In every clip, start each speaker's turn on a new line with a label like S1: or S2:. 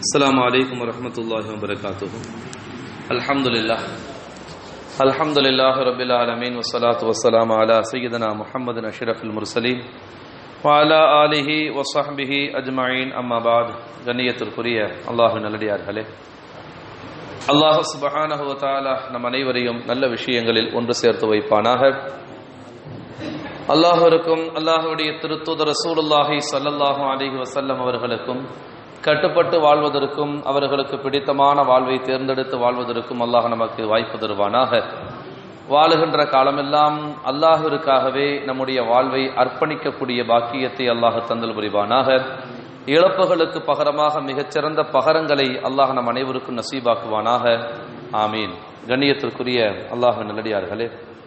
S1: السلام عليكم ورحمة الله وبركاته. الحمد لله رب العالمين والصلاة والسلام على سيدنا محمد أشرف المرسلين وعلى آله وصحبه أجمعين. أما بعد. கண்ணியத்திற்குரிய அல்லாஹ்வின் நல்லடியார்களே, அல்லாஹ் சுப்ஹானஹு வ தஆலா நம் அனைவரையும் நல்ல விஷயங்களில் ஒன்று சேர்த்து வைப்பானாக. அல்லாஹ்விற்கும் அல்லாஹ்வுடைய திருத்தூதர் ரசூலுல்லாஹி ஸல்லல்லாஹு அலைஹி வஸல்லம் அவர்களுக்கும் கட்டுப்பட்டு வாழ்வதற்கும் அவர்களுக்கு பிடித்தமான வாழ்வை தேர்ந்தெடுத்து வாழ்வதற்கும் அல்லாஹ் நமக்கு வாய்ப்பு தருவானாக. வாழுகின்ற காலமெல்லாம் அல்லாஹ்விற்காகவே நம்முடைய வாழ்வை அர்ப்பணிக்கக்கூடிய பாக்கியத்தை அல்லாஹ் தந்தல் புரிவானாக. இழப்புகளுக்கு பகரமாக மிகச்சிறந்த பகரங்களை அல்லாஹ் நம் அனைவருக்கும் நசீபாக்குவானாக. ஆமீன். கண்ணியத்திற்குரிய அல்லாஹ்வின் நல்லடியார்களே,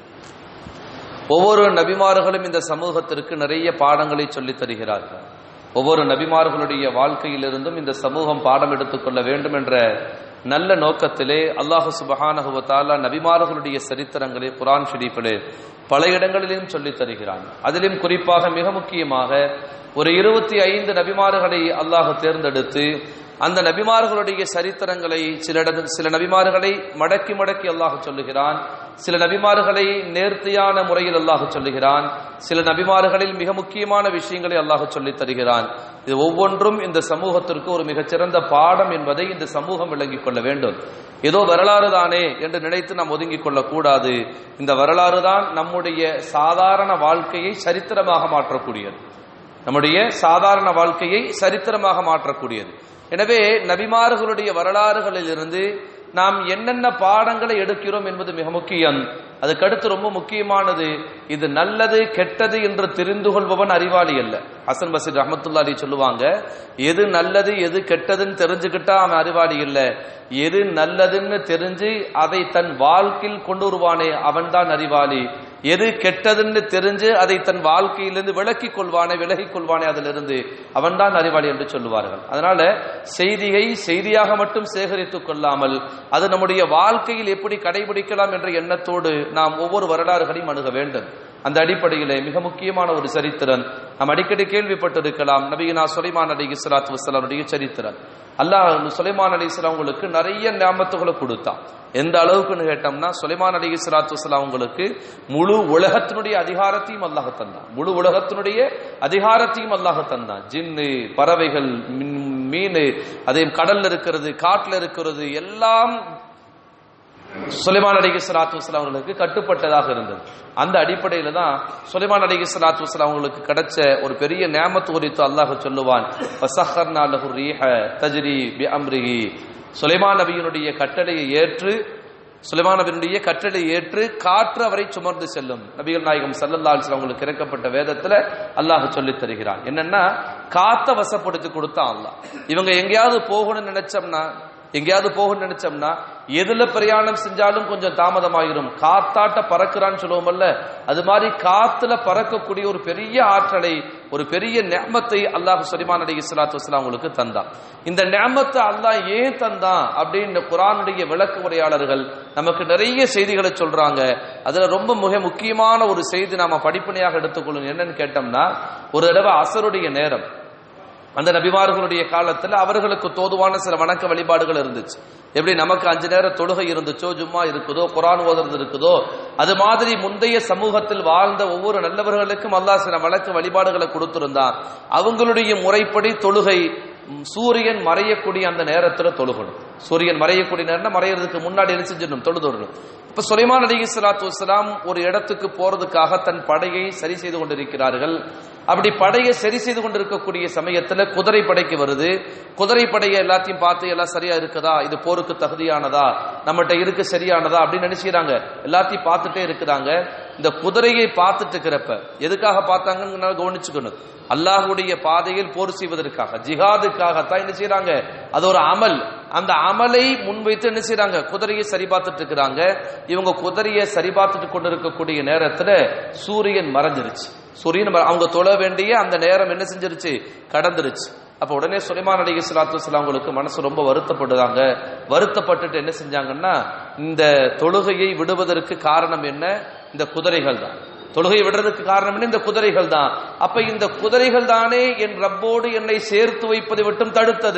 S1: ஒவ்வொரு நபிமார்களும் இந்த சமூகத்திற்கு நிறைய பாடங்களை சொல்லித் தருகிறார்கள். ஒவ்வொரு நபிமார்களுடைய வாழ்க்கையிலிருந்தும் இந்த சமூகம் பாடம் எடுத்துக்கொள்ள வேண்டும் என்ற நல்ல நோக்கத்திலே அல்லாஹ் சுப்ஹானஹு வ தஆலா நபிமார்களுடைய சரித்திரங்களை குர்ஆன் ஷரீஃபிலே பல இடங்களிலும் சொல்லித் தருகிறான். அதிலும் குறிப்பாக மிக முக்கியமாக ஒரு 25 நபிமார்களை அல்லாஹ் தேர்ந்தெடுத்து அந்த நபிமார்களுடைய சரித்திரங்களை சில நபிமார்களை மடக்கி மடக்கி அல்லாஹ் சொல்லுகிறான், சில நபிமார்களை நேர்த்தியான முறையில் அல்லாஹ் சொல்லுகிறான், சில நபிமார்களில் மிக முக்கியமான விஷயங்களை அல்லாஹ் சொல்லித் தருகிறான். இது ஒவ்வொன்றும் இந்த சமூகத்திற்கு ஒரு மிகச்சிறந்த பாடம் என்பதை இந்த சமூகம் விளங்கிக் கொள்ள வேண்டும். ஏதோ வரலாறு தானே என்று நினைத்து நாம் ஒதுங்கிக் கொள்ளக்கூடாது. இந்த வரலாறு தான் நம்முடைய சாதாரண வாழ்க்கையை சரித்திரமாக மாற்றக்கூடியது. நம்முடைய சாதாரண வாழ்க்கையை சரித்திரமாக மாற்றக்கூடியது. எனவே நபிமார்களுடைய வரலாறுகளில் இருந்து நாம் என்னென்ன பாடங்களை எடுக்கிறோம் என்பது மிக முக்கியம். அதுக்கடுத்து ரொம்ப முக்கியமானது, இது நல்லது கெட்டது என்று தெரிந்து கொள்பவன் அறிவாளி அல்ல. ஹசன் பஸ்ரி ரஹ்மத்துல்லாஹி அலைஹி சொல்லுவாங்க, எது நல்லது எது கெட்டதுன்னு தெரிஞ்சுக்கிட்டா அவன் அறிவாளி இல்ல, எது நல்லதுன்னு தெரிஞ்சு அதை தன் வாழ்க்கையில் கொண்டு வருவானே அவன் தான் அறிவாளி. எது கெட்டதுன்னு தெரிஞ்சு அதை தன் வாழ்க்கையிலிருந்து விலகிக் கொள்வானே அதிலிருந்து அவன் தான் அறிவாளி என்று சொல்லுவார்கள். அதனால செய்தியாக மட்டும் சேகரித்துக் கொள்ளாமல் அது நம்முடைய வாழ்க்கையில் எப்படி கடைபிடிக்கலாம் என்ற எண்ணத்தோடு நாம் ஒவ்வொரு வரலாறுகளையும் அணுக வேண்டும். அந்த அடிப்படையிலே மிக முக்கியமான ஒரு சரித்திரம் நாம் அடிக்கடி கேள்விப்பட்டிருக்கலாம், நபியினா சுலைமான் அலைஹிஸ்ஸலாத்து வஸ்ஸலாமுடைய சரித்திரம். அல்லாஹ் சுலைமான் அலைஹிஸ்ஸலாம் உங்களுக்கு நிறைய நியாமத்துகளை கொடுத்தான். எந்த அளவுக்குன்னு கேட்டோம்னா, சுலைமான் அலைஹிஸ்ஸலாத்து வஸ்ஸலாம் உங்களுக்கு முழு உலகத்தினுடைய அதிகாரத்தையும் அல்லாஹ் தந்தான். முழு உலகத்தினுடைய அதிகாரத்தையும் அல்லாஹ் தந்தான். ஜின்னு, பறவைகள், மீன், அதே கடல்ல இருக்கிறது, காட்டுல இருக்கிறது, எல்லாம் சுலைமான் அலைஹிஸ்ஸலாத்து வஸ்ஸலாம் அவர்களுக்கு கட்டுப்பட்டதாக இருந்தது. அந்த அடிப்படையில தான் சுலைமான் அலைஹிஸ்ஸலாத்து வஸ்ஸலாம் அவங்களுக்கு கிடைச்ச ஒரு பெரிய நியாமத்து குறித்து அல்லாஹ் சொல்லுவான், ஃபஸஹர்னா லஹு ரீஹ தஜ்ரி பிஅம்ரிஹி. சுலைமான் நபியினுடைய கட்டளை ஏற்று காற்று அவரை சுமர்ந்து செல்லும். நபிகள் நாயகம் ஸல்லல்லாஹு அலைஹி வஸல்லம் அவங்களுக்கு இறக்கப்பட்ட வேதத்துல அல்லாஹ் சொல்லித் தருகிறான். என்னன்னா, காத்த வசப்படுத்தி கொடுத்தான் அல்லாஹ். இவங்க எங்கேயாவது போகணும்னு நினைச்சோம்னா எதுல பிரயாணம் செஞ்சாலும் கொஞ்சம் தாமதமாயிரும். காத்தாட்ட பறக்கிறான்னு சொல்லுவோம்ல, அது மாதிரி காத்துல பறக்கக்கூடிய ஒரு பெரிய ஆற்றலை, ஒரு பெரிய நிஅமத்தை அல்லாஹ் சுலைமான் அலைஹிஸ்ஸலாத்து வஸ்ஸலாம் உங்களுக்கு தந்தான். இந்த நிஅமத்தை அல்லாஹ் ஏன் தந்தான் அப்படின்னு குர்ஆனுடைய விளக்க உரையாளர்கள் நமக்கு நிறைய செய்திகளை சொல்றாங்க. அதுல ரொம்ப மிக முக்கியமான ஒரு செய்தி நாம படிப்பனையாக எடுத்துக்கொள்ளணும். என்னன்னு கேட்டோம்னா, ஒரு தடவை அசருடைய நேரம், அந்த நபிமார்களுடைய காலத்துல அவர்களுக்கு தோதுவான சில வணக்க வழிபாடுகள் இருந்துச்சு. எப்படி நமக்கு 5 நேர தொழுகை இருந்துச்சோ, ஜும்மா இருக்குதோ, குர்ஆன் ஓதுறது இருக்குதோ, அது மாதிரி முந்தைய சமூகத்தில் வாழ்ந்த ஒவ்வொரு நல்லவர்களுக்கும் அல்லாஹ் சில வணக்க வழிபாடுகளை கொடுத்திருந்தான். அவங்களுடைய முறைப்படி தொழுகை சூரியன் மறையக்கூடிய அந்த நேரத்துல தொழுகணும். சூரியன் மறையக்கூடிய நேரம் மறையறதுக்கு முன்னாடி என்ன செஞ்சிடணும்? தொழுதொடணும். இப்ப சுலைமான் அலைஹிஸ்ஸலாத்து வஸ்ஸலாம் ஒரு இடத்துக்கு போறதுக்காக தன் படையை சரி செய்து கொண்டிருக்கிறார்கள். அப்படி படையை சரி செய்து கொண்டிருக்கக்கூடிய சமயத்துல குதிரை படைக்கு வருது. குதிரை படையை எல்லாத்தையும் பார்த்து எல்லாம் சரியா இருக்குதா, இது போருக்கு தகுதியானதா, நம்மகிட்ட இருக்கு சரியானதா அப்படின்னு நினைச்சுக்கிறாங்க. எல்லாத்தையும் பார்த்துட்டே இருக்கிறாங்க. இந்த குதிரையை பார்த்துட்டு இருக்கிறப்ப எதுக்காக பார்த்தாங்கன்னு கவனிச்சுக்கணும். அல்லாஹ்வுடைய பாதையில் போர் செய்வதற்காக, ஜிஹாதுக்காகத்தான் என்ன செய்யறாங்க, அது ஒரு அமல். அந்த அமலை முன்வைத்து என்ன செய்யறாங்க, குதிரையை சரி பார்த்துட்டு இருக்கிறாங்க. இவங்க குதிரையை சரி பார்த்துட்டு கொண்டிருக்கக்கூடிய நேரத்துல சூரியன் மறைஞ்சிருச்சு. அவங்க தொழ வேண்டிய அந்த நேரம் என்ன செஞ்சிருச்சு, கடந்துருச்சு. அப்ப உடனே சுலைமான் அலைஹிஸ்ஸலாத்து வஸ்ஸலாம் அவங்களுக்கு மனசு ரொம்ப வருத்தப்பட்டுட்டு என்ன செஞ்சாங்கன்னா, இந்த தொழுகையை விடுவதற்கு காரணம் என்ன, இந்த குதிரைகள் தான். தொழுகை விடுறதுக்கு காரணம் இந்த குதிரைகள் தான். அப்ப இந்த குதிரைகள் தானே என் ரப்போடு என்னை சேர்த்து வைப்பதை விட்டும் தடுத்தது.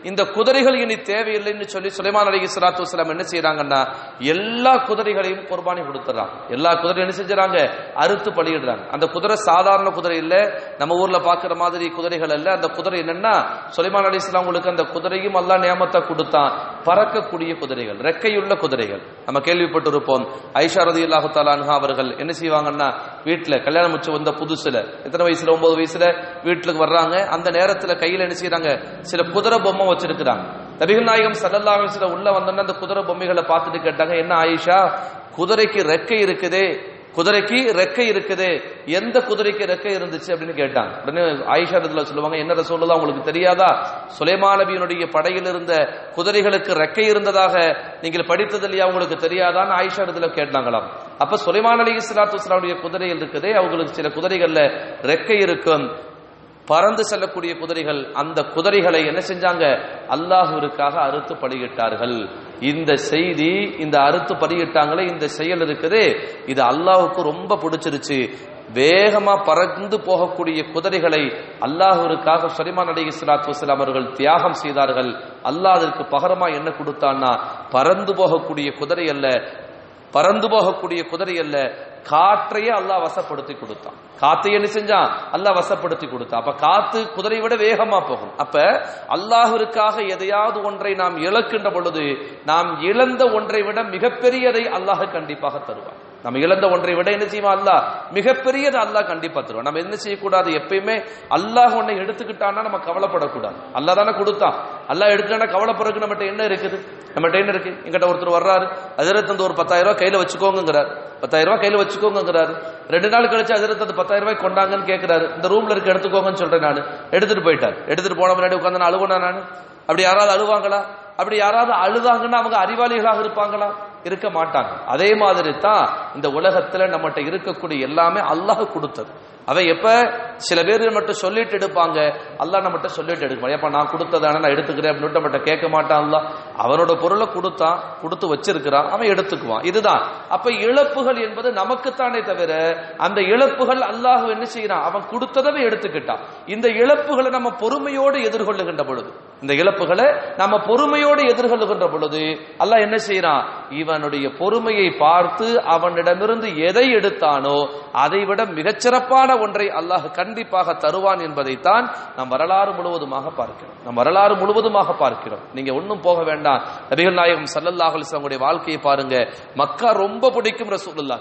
S1: இந்த குதிரைகள் இனி தேவையில்லைன்னு சொல்லி சுலைமான் அலைஹிஸ்ஸலாத்து வஸலாம் என்ன செய்யறாங்கன்னா எல்லா குதிரைகளையும் குர்பானி கொடுத்துறாங்க. எல்லா குதிரையும் என்ன செஞ்சாங்க, அறுத்து பலியிடுறாங்க. அந்த குதிரை சாதாரண குதிரை இல்ல, நம்ம ஊர்ல பாக்குற மாதிரி குதிரைகள் அல்ல. அந்த குதிரை என்னன்னா சுலைமான் அலைஹிஸ்ஸலாம் உங்களுக்கு அந்த குதிரையும் அல்லாஹ் நியமத்தை கொடுத்தான், பறக்கக்கூடிய குதிரைகள், ரெக்கையுள்ள குதிரைகள். நம்ம கேள்விப்பட்டிருப்போம், ஆயிஷா ரலியல்லாஹு தஆலா அன்ஹா அவர்கள் என்ன செய்வாங்கன்னா வீட்டுல கல்யாணம் முடிச்சு வந்த புதுசுல எத்தனை வயசுல 9 வயசுல வீட்டுக்கு வர்றாங்க. அந்த நேரத்துல கையில என்ன செய்யறாங்க, சில குதிரை பொம்மை வச்சிருக்கிறாங்க. நபிகள் நாயகம் ஸல்லல்லாஹு அலைஹி வஸல்லம் உள்ள வந்தோன்னா அந்த குதிரை பொம்மைகளை பார்த்துட்டு கேட்டாங்க, என்ன ஆயிஷா, குதிரைக்கு ரெக்கை இருக்குதே, குதிரைக்கு ரெக்கை இருக்குது, எந்த குதிரைக்கு ரெக்கை இருந்துச்சு அப்படின்னு கேட்டாங்க. உடனே ஆயிஷா ரலியல்லாஹு சொல்லுவாங்க, என்ன ரசூலுல்லாஹ் உங்களுக்கு தெரியாதா, சுலைமான் நபியினுடைய படையில் இருந்த குதிரைகளுக்கு ரெக்கை இருந்ததாக நீங்கள் படித்தது இல்லையா, உங்களுக்கு தெரியாதான்னு ஆயிஷா ரலியல்லாஹு கேட்டாங்களாம். அப்ப சுலைமான் அலைஹிஸ்ஸலாத்து வஸலாமுடைய குதிரைகள் இருக்குதே, அவங்களுக்கு சில குதிரைகள்ல ரெக்கை இருக்கும், பறந்து செல்லக்கூடிய குதிரைகள். அந்த குதிரைகளை என்ன செஞ்சாங்க, அல்லாஹ்விற்காக அறுத்து பலியிட்டார்கள். இந்த செய்தி, இந்த அறுத்து பலியிட்டாங்களே இந்த செயல் இருக்குது, இது அல்லாஹ்வுக்கு ரொம்ப பிடிச்சிருச்சு. வேகமா பறந்து போகக்கூடிய குதிரைகளை அல்லாஹ்விற்காக சுலைமான் அலைஹிஸ்ஸலாத்து வஸலாம் அவர்கள் தியாகம் செய்தார்கள். அல்லாஹ் அதற்கு பகரமா என்ன கொடுத்தான்னா, பறந்து போகக்கூடிய குதிரை அல்ல, பறந்து போகக்கூடிய குதிரை அல்ல, காற்றையே அல்லாஹ் வசப்படுத்தி கொடுத்தான். காத்தை என்ன செஞ்சான், அல்லாஹ் வசப்படுத்தி கொடுத்தான். அப்ப காத்து குதிரை விட வேகமா போகும். அப்ப அல்லாஹ்விற்காக எதையாவது ஒன்றை நாம் இழக்கின்ற பொழுது நாம் இழந்த ஒன்றை விட மிகப்பெரியதை அல்லாஹ் கண்டிப்பாக தருவான். நம்ம இழந்த ஒன்றை விட என்ன செய்வான், அல்லாஹ் மிகப்பெரியதை அல்லாஹ் கண்டிப்பா தருவான். நம்ம என்ன செய்யக்கூடாது, எப்பயுமே அல்லாஹ் ஒன்னை எடுத்துக்கிட்டான்னா நம்ம கவலைப்படக்கூடாது. அல்லாஹ் தானே கொடுத்தான், அல்லாஹ் எடுத்துட்டானா கவலைப்படுறதுக்கு நம்மகிட்ட என்ன இருக்குது, நம்மகிட்ட என்ன இருக்கு. எங்கிட்ட ஒருத்தர் வர்றாரு, ஹஜ்ரத் அந்த ஒரு 10,000 ரூபாய் கையில வச்சுக்கோங்கிறார், 10,000 ரூபாய் கையில வச்சுக்கோங்கிறாரு. 2 நாள் கழிச்சு ஹஜ்ரத் அந்த 10,000 ரூபாய் கொண்டாங்கன்னு கேட்கிறாரு. இந்த ரூம்ல இருக்க எடுத்துக்கோங்கன்னு சொல்றேன் நான். எடுத்துட்டு போயிட்டார். எடுத்துட்டு போன முன்னாடி உட்காந்து நான் அழுகுனா நான். அப்படி யாராவது அழுவாங்களா? அப்படி யாராவது அழுதாங்கன்னா அவங்க அறிவாளிகளாக இருப்பாங்களா? இருக்க மாட்டாங்க. அதே மாதிரி தான் இந்த உலகத்துல நம்மகிட்ட இருக்கக்கூடிய எல்லாமே அல்லாஹ் கொடுத்தது. அவ எப்ப சில பேர் மட்டும் சொல்லிட்டு எடுப்பாங்க, அல்லாஹ் நம்மகிட்ட சொல்லிட்டு எடுக்க மாட்டான். எப்ப நான் கொடுத்ததான நான் எடுத்துக்கிறேன் அப்படின்னு நம்மகிட்ட கேட்க மாட்டான். அல்லாஹ் அவனோட பொருளை கொடுத்தான், கொடுத்து வச்சிருக்கிறான், அவன் எடுத்துக்குவான். இதுதான். அப்ப இழப்புகள் என்பது நமக்குத்தானே தவிர அந்த இழப்புகள் அல்லாஹ் என்ன செய்யறான், அவன் கொடுத்ததவே எடுத்துக்கிட்டான். இந்த இழப்புகளை நம்ம பொறுமையோடு எதிர்கொள்ளுகின்ற பொழுது, இந்த இழப்புகளை நம்ம பொறுமையோடு எதிர்கொள்ளுகின்ற பொழுது அல்லாஹ் என்ன செய்யறான், இவனுடைய பொறுமையை பார்த்து அவனிடமிருந்து எதை எடுத்தானோ அதை விட மிகச்சிறப்பான ஒன்றை அல்லாஹ் கண்டிப்பாக தருவான் என்பதைத்தான் நாம் வரலாறு முழுவதுமாக பார்க்கிறோம். நாம் வரலாறு முழுவதுமாக பார்க்கிறோம். நீங்க ஒன்னும் போக வேண்டாம். நபிகள் நாயகம் ஸல்லல்லாஹு அலைஹி வஸல்லம் வாழ்க்கையை பாருங்க. மக்கா ரொம்ப பிடிக்கும் ரசூலுல்லாஹ்,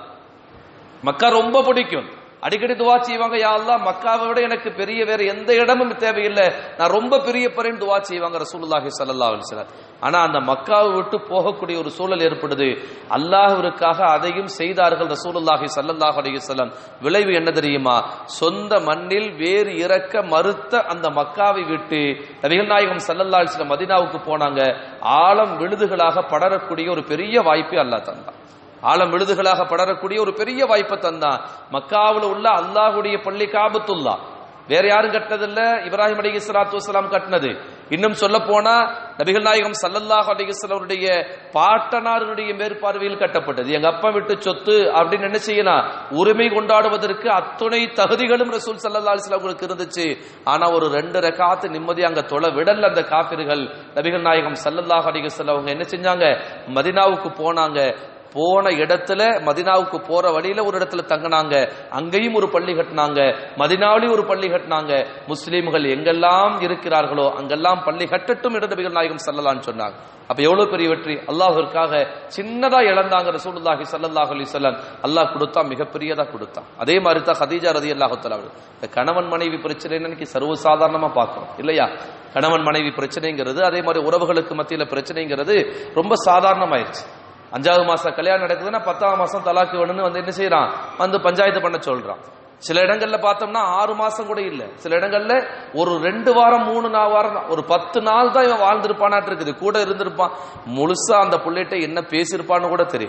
S1: மக்கா ரொம்ப பிடிக்கும். அடிக்கடி துவா செய்வாங்க, யா அல்லாஹ் மக்காவை விட எனக்கு பெரிய வேற எந்த இடமும் தேவையில்லை, நான் ரொம்ப பிரியப்படுறேன் துவா செய்வாங்க ரசூலுல்லாஹி ஸல்லல்லாஹு அலைஹி வஸல்லம். ஆனா அந்த மக்காவை விட்டு போகக்கூடிய ஒரு சூழல் ஏற்படுது. அல்லாஹ்விற்காக அதையும் செய்தார்கள் ரசூலுல்லாஹி ஸல்லல்லாஹு அலைஹி வஸல்லம். விளைவு என்ன தெரியுமா, சொந்த மண்ணில் வேறு இறக்க மறுத்த அந்த மக்காவை விட்டு நபிகள் நாயகம் ஸல்லல்லாஹு அலைஹி வஸல்லம் மதீனாவுக்கு போனாங்க. ஆழம் விழுதுகளாக படரக்கூடிய ஒரு பெரிய வாய்ப்பை அல்லாஹ் தந்தான். ஆழம் விழுதுகளாக படரக்கூடிய ஒரு பெரிய வாய்ப்பை தந்தான். மக்காவில் உள்ள அல்லாஹ்வுடைய பள்ளி காபத்துல்லா வேற யாரும் கட்டினதில்ல, இப்ராஹிம் அலைஹிஸ்ஸலாத்து வஸலாம் கட்டினது. இன்னும் சொல்ல போனா நபிகள் நாயகம் ஸல்லல்லாஹு அலைஹி வஸல்லம் அவருடைய பாட்டனாருடைய மேற்பார்வையில் கட்டப்பட்டது. எங்க அப்பா விட்டு சொத்து அப்படின்னு என்ன செய்யலாம், உரிமை கொண்டாடுவதற்கு அத்துணை தகுதிகளும் ரசூல் ஸல்லல்லாஹு அலைஹி வஸல்லம் இருந்துச்சு. ஆனா ஒரு 2 ரக்காத் நிம்மதி அங்க தொழ விடல அந்த காபிர்கள். நபிகள் நாயகம் ஸல்லல்லாஹு அலைஹி வஸல்லம் அவங்க என்ன செஞ்சாங்க, மதீனாவுக்கு போனாங்க. போன இடத்துல மதீனாவுக்கு போற வழியில ஒரு இடத்துல தங்கினாங்க. அங்கேயும் ஒரு பள்ளி கட்டினாங்க, மதீனாவிலையும் ஒரு பள்ளி கட்டினாங்க. முஸ்லீம்கள் எங்கெல்லாம் இருக்கிறார்களோ அங்கெல்லாம் பள்ளி கட்டட்டும் என்று நபிகள் நாயகம் ஸல்லல்லாஹு அலைஹி சொன்னாங்க. அப்ப எவ்வளவு பெரிய வெற்றி. அல்லாஹ்விற்காக சின்னதா இழந்தாங்க ரசூலுல்லாஹி ஸல்லல்லாஹு அலைஹி வஸல்லம். அல்லாஹ் கொடுத்தா மிகப்பெரியதா கொடுத்தான். அதே மாதிரி தான் ஹதீஜா ரலியல்லாஹு தஆலா இந்த கணவன் மனைவி பிரச்சனை இன்னைக்கு சர்வசாதாரணமா பார்க்கிறோம் இல்லையா. கணவன் மனைவி பிரச்சனைங்கிறது, அதே மாதிரி உறவுகளுக்கு மத்தியில பிரச்சனைங்கிறது ரொம்ப சாதாரணமாயிருச்சு. 5வது மாசம் கல்யாணம் நடக்குதுன்னா 10ஆம் மாசம் தலாக்கு வேணும்னு வந்து என்ன செய்யறான், வந்து பஞ்சாயத்து பண்ண சொல்றான். சில இடங்கள்ல பார்த்தோம்னா 6 மாசம் கூட இல்ல, சில இடங்கள்ல ஒரு 2 வாரம் 3 வாரம் ஒரு 10 நாள் தான் இவன் வாழ்ந்திருப்பானாட்டு இருக்குது, கூட இருந்திருப்பான். முழுசா அந்த புள்ளைகிட்ட என்ன பேசியிருப்பான்னு கூட தெரியல.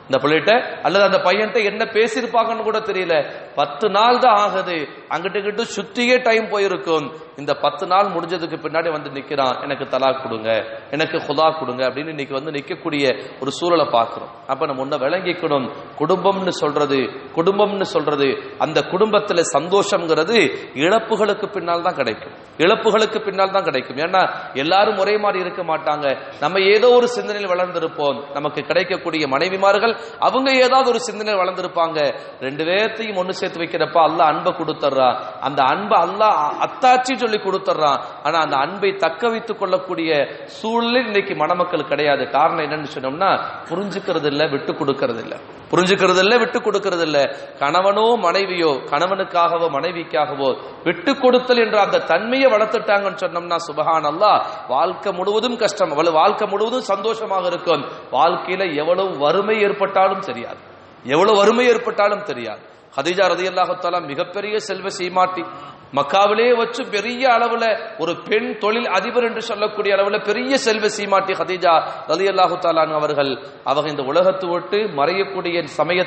S1: இந்த பிள்ளைகிட்ட அல்லது அந்த பையன்கிட்ட என்ன பேசியிருப்பாங்கன்னு கூட தெரியல. 10 நாள் தான் ஆகுது, அங்கிட்டு சுத்தியே டைம் போயிருக்கும். இந்த 10 நாள் முடிஞ்சதுக்கு பின்னாடி வந்து நிக்கிறான், எனக்கு தலாக் கொடுங்க, எனக்கு குதா கொடுங்க அப்படின்னு இன்னைக்கு வந்து நிக்கக்கூடிய ஒரு சூழலை பார்க்கிறோம். அப்ப நம்ம ஒன்ன விளங்கிக்கணும், குடும்பம்னு சொல்றது அந்த குடும்பத்துல சந்தோஷம்ங்கிறது இழப்புகளுக்கு பின்னால் தான் கிடைக்கும். இழப்புகளுக்கு பின்னால் தான் கிடைக்கும். ஏன்னா எல்லாரும் ஒரே மாதிரி இருக்க மாட்டாங்க. நம்ம ஏதோ ஒரு சிந்தனையில் வளர்ந்திருப்போம். நமக்கு கிடைக்கக்கூடிய மனைவிமார்கள் அவங்க ஏதாவது ஒரு சிந்தனையில் வளர்ந்திருப்பாங்க. 2 பேர்த்தையும் ஒண்ணு சேர்த்து வைக்கிறப்ப அல்லாஹ் அன்பை கொடுத்துறான். அந்த அன்பை அல்லாஹ் அத்தாட்சி சொல்லி கொடுத்துறான். ஆனா அந்த அன்பை தக்க வைத்துக் கொள்ளக்கூடிய சூழலில் இன்னைக்கு மணமக்கள் கிடையாது. காரணம் என்னன்னு சொன்னோம்னா, புரிஞ்சுக்கிறது இல்ல, விட்டு கொடுக்கறது இல்ல. விட்டு கொடுக்கறது இல்ல. கணவனோ மனைவியோ, கணவனுக்காகவோ மனைவிக்காகவோ விட்டு கொடுத்தல் என்ற அந்த தன்மையை வளர்த்துட்டாங்கன்னு சொன்னோம்னா, சுபஹான் அல்லாஹ், வாழ்க்கை முழுவதும் கஷ்டம், வாழ்க்கை முழுவதும் சந்தோஷமாக இருக்கும். வாழ்க்கையில எவ்வளவு வறுமை ஏற்பட்டாலும் தெரியாது. ஹதீஜா ரலியல்லாஹு தஆலா மிகப்பெரிய செல்வ சீமாட்டி, மக்காவிலே வச்சு பெரிய அளவுல ஒரு பெண் தொழில் அதிபர் என்று சொல்லக்கூடிய அளவுல பெரிய செல்வ சீமாட்டி ஹதீஜா ரலியல்லாஹு தஆலா அவர்கள். அவங்க இந்த உலகத்தை விட்டு மறையக்கூடிய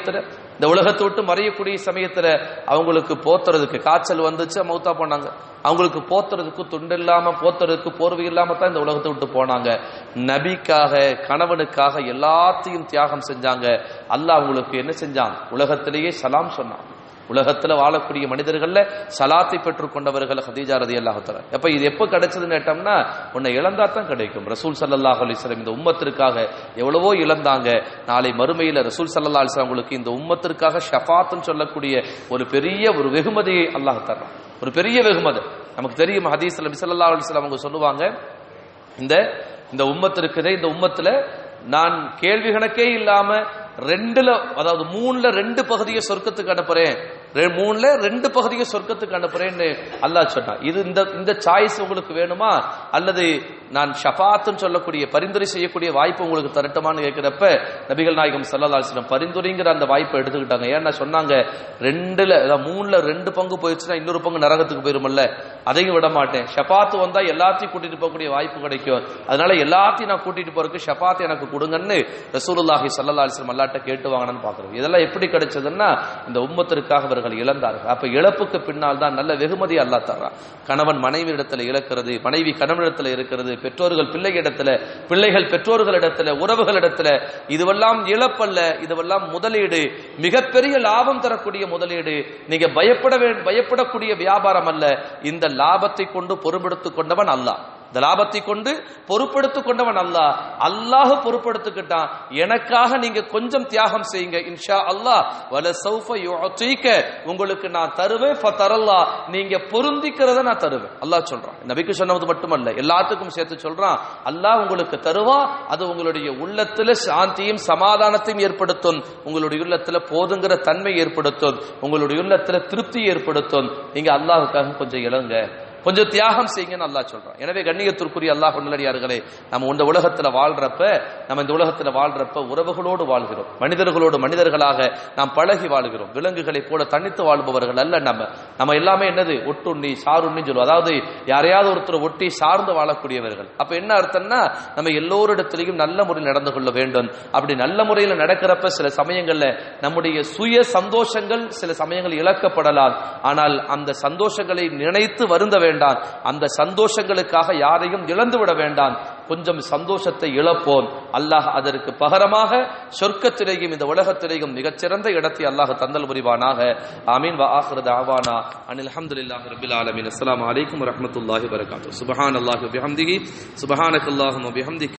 S1: சமயத்துல அவங்களுக்கு போத்துறதுக்கு காய்ச்சல் வந்துச்சு, மௌத்தா போனாங்க. அவங்களுக்கு போத்துறதுக்கு துண்டு இல்லாம, போத்துறதுக்கு போர்வை இல்லாம தான் இந்த உலகத்தை விட்டு போனாங்க. நபிக்காக, கணவனுக்காக எல்லாத்தையும் தியாகம் செஞ்சாங்க. அல்லாஹ் அவங்களுக்கு என்ன செஞ்சான்? உலகத்திலேயே சலாம் சொன்னான். உலகத்துல வாழக்கூடிய மனிதர்கள்ல சலாத்தை பெற்றுக் கொண்டவர்கள் ஹதீஜா ரலியல்லாஹு தஆலா. அப்ப இது எப்ப கிடைச்சதுன்னு கேட்டோம்னா, உன்னை இழந்தா தான் கிடைக்கும். ரசூல் ஸல்லல்லாஹு அலைஹி வஸல்லம் இந்த உம்மத்திற்காக எவ்வளவோ இழந்தாங்க. நாளை மறுமையில ரசூல் ஸல்லல்லாஹு அலைஹி வஸல்லம் உங்களுக்கு இந்த உம்மத்திற்காக ஷஃபாத்னு சொல்லக்கூடிய ஒரு பெரிய ஒரு வெகுமதியை அல்லாஹ் தர்றான். ஒரு பெரிய வெகுமதி நமக்கு தெரியும். ஹதீஸ்ல நபி ஸல்லல்லாஹு அலைஹி வஸல்லம் அவங்க சொல்லுவாங்க, இந்த உம்மத்து இருக்குதே, இந்த உம்மத்துல நான் கேள்வி கணக்கே இல்லாம 2ல, அதாவது 3ல 2 பகுதியை சொர்க்கத்துக்கு அனுப்புறேன், 3ல 2 பகுதியை சொர்க்கத்துக்கு அனுப்புறேன்னு அல்லாஹ் சொன்னான். இது இந்த சாய்ஸ் உங்களுக்கு வேணுமா, அல்லது நான் ஷஃபாத்னு சொல்லக்கூடிய பரிந்துரை செய்யக்கூடிய வாய்ப்பு உங்களுக்கு தரட்டுமான்னு கேட்கிறப்ப நபிகள் நாயகம் ஸல்லல்லாஹு அலைஹி வஸல்லம் பரிந்துரைங்கிற அந்த வாய்ப்பை எடுத்துக்கிட்டாங்க. ஏன்னா சொன்னாங்க, 3ல 2 பங்கு போயிடுச்சுன்னா இன்னொரு பங்கு நரகத்துக்கு போயிருமல்ல, அதையும் விட மாட்டேன். ஷஃபாத் வந்தா எல்லாத்தையும் கூட்டிட்டு போகக்கூடிய வாய்ப்பு கிடைக்கும். அதனால எல்லாத்தையும் நான் கூட்டிட்டு போறதுக்கு ஷஃபாத் எனக்கு கொடுங்கன்னு ரசூலுல்லாஹி ஸல்லல்லாஹு அலைஹி வஸல்லம் அல்லாஹ்ட்ட கேட்டு வாங்கன்னு பாக்குறோம். இதெல்லாம் எப்படி கிடைச்சதுன்னா, இந்த உம்மத்திற்காக அவர்கள் இழந்தார்கள். அப்ப இழப்புக்கு பின்னால் தான் நல்ல வெகுமதி அல்லாஹ் தர்றான். கணவன் மனைவி இடத்துல இழக்கிறது, மனைவி கணவனிடத்துல இருக்கிறது, பெற்றோர்கள் பிள்ளைகளிடத்துல, பிள்ளைகள் பெற்றோர்களிடத்துல, உறவுகளிடத்துல, இதுவெல்லாம் இழப்பல்ல, இதுவெல்லாம் முதலீடு, மிகப்பெரிய லாபம் தரக்கூடிய முதலீடு. நீங்க பயப்படக்கூடிய வியாபாரம் அல்ல. இந்த லாபத்தை கொண்டு பொறுப்பெடுத்துக் கொண்டவன் அல்லாஹ். இந்த லாபத்தை கொண்டு பொறுப்பெடுத்துக் கொண்டவன் அல்லாஹ். அல்லாஹ் பொறுப்பெடுத்துக்கிட்டான். எனக்காக நீங்க கொஞ்சம் தியாகம் செய்யுங்க, இன்ஷா அல்லாஹ் வல சௌஃப யுஅதீக, உங்களுக்கு நான் தருவேன், ஃபதரல்லா, நீங்க பொருந்திக்கிறத நான் தருவேன் அல்லாஹ் சொல்றான். நபிக்கு சொன்னது மட்டுமல்ல, எல்லாத்துக்கும் சேர்த்து சொல்றான். அல்லாஹ் உங்களுக்கு தருவான். அது உங்களுடைய உள்ளத்துல சாந்தியும் சமாதானத்தையும் ஏற்படுத்தும், உங்களுடைய உள்ளத்துல போதுங்கிற தன்மை ஏற்படுத்தும், உங்களுடைய உள்ளத்துல திருப்தி ஏற்படுத்தும். நீங்க அல்லாஹ்வுக்காக கொஞ்சம் இழங்க, கொஞ்சம் தியாகம் செய்யுங்கன்னு அல்லாஹ் சொல்றான். எனவே கண்ணியத்திற்குரிய அல்லாஹ் நல்லடியார்களே, நம்ம இந்த உலகத்துல வாழ்றப்ப உறவுகளோடு வாழ்கிறோம், மனிதர்களாக நாம் பழகி வாழ்கிறோம். விலங்குகளை போல தனித்து வாழ்பவர்கள் அல்ல. நம்ம எல்லாமே என்னது, ஒட்டுண்ணி சாருண்ணி சொல்லுவோம். அதாவது யாரையாவது ஒருத்தர் ஒட்டி சார்ந்து வாழக்கூடியவர்கள். அப்ப என்ன அர்த்தம்னா, நம்ம எல்லோரிடத்திலையும் நல்ல முறையில் நடந்து கொள்ள வேண்டும். அப்படி நல்ல முறையில் நடக்கிறப்ப சில சமயங்கள்ல நம்முடைய சுய சந்தோஷங்கள் சில சமயங்கள் இழக்கப்படலாம். ஆனால் அந்த சந்தோஷங்களை நினைத்து வருந்த வேண்டாம். அந்த சந்தோஷங்களுக்காக யாரையும் இழந்து விட வேண்டாம். கொஞ்சம் சந்தோஷத்தை இழப்போம். அல்லாஹ் அதற்கு பகரமாக சொர்க்கத்திலேயும் இந்த உலகத்திலேயும் மிகச்சிறந்த இடத்தை அல்லாஹ் தந்தல் புரிவானாக. ஆமீன். வ ஆகிரு தஅவானா அனில் ஹம்துலில்லாஹி ரப்பில் ஆலமீன். அஸ்ஸலாமு அலைக்கும் வ ரஹ்மத்துல்லாஹி வ பரகாத்துஹு. சுப்ஹானல்லாஹி வ பிஹம்திஹி சுப்ஹானக்கல்லாஹும்ம வ பிஹம்திக